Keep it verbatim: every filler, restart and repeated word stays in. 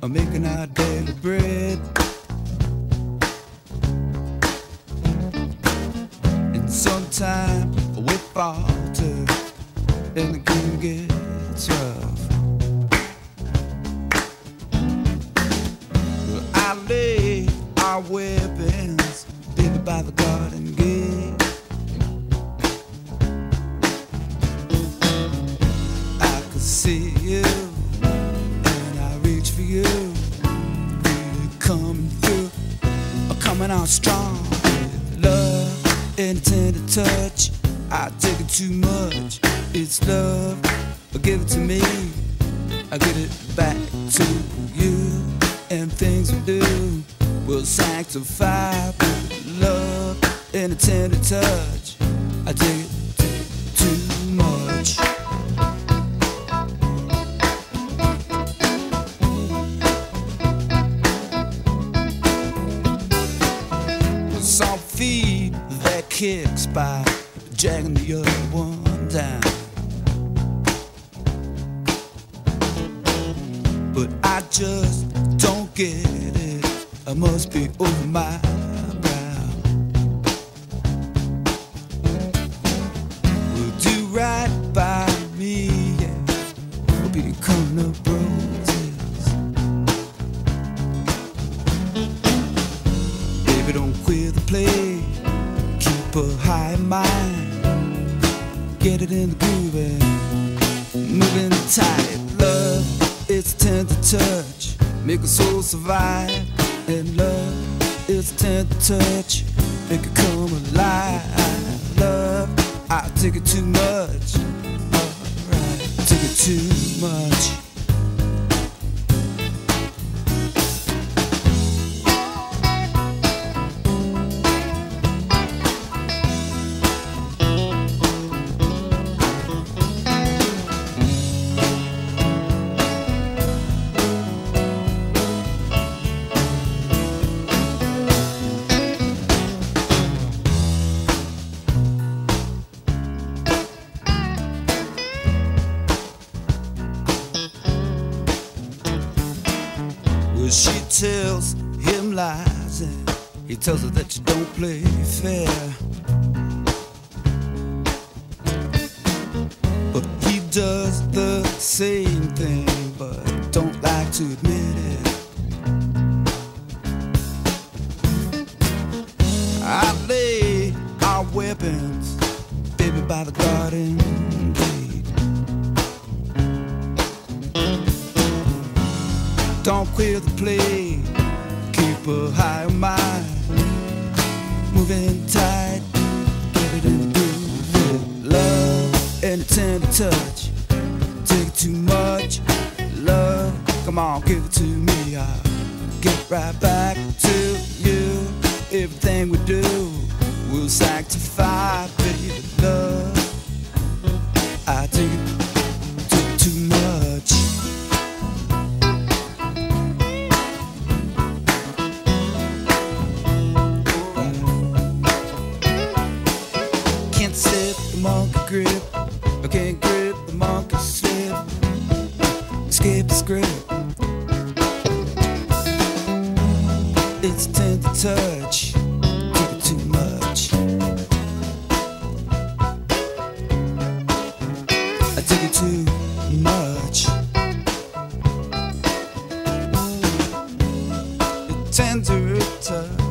are making our daily bread. And sometimes we falter and the game gets rough. Well, I lay our weapons, baby, by the garden gate. I could see you and I reach for you. You're coming through, or coming out strong with love and a tender touch. I take it too much. It's love, but give it to me. I give it back to you. And things we do will sanctify with love and a tender touch. I take it too much. Soft feet that kicks by dragging the other one down. But I just don't get it. I must be over my brow. Will do right by me, yeah. We'll be coming up roses. Baby, don't quit the play. Keep a high mind. Get it in the groove and moving tight. Love, it's a tender touch. Make a soul survive. And love, it's a tender touch. Make it come alive. Love, I take it too much. Alright, take it too much. She tells him lies and he tells her that you don't play fair. But he does the same thing but don't like to admit it. I lay our weapons, baby, by the garden gate. Don't quit the play, keep a high mind, moving tight, get it in the groove. Love and a tender touch, take it too much. Love, come on, give it to me. I'll get right back to you. Everything we do will sanctify, baby. Love, I take it too, too much. Monkey grip, I can't grip the monkey slip. Escape the script. It's a tender touch. Take it too much. I take it too much. A tender touch.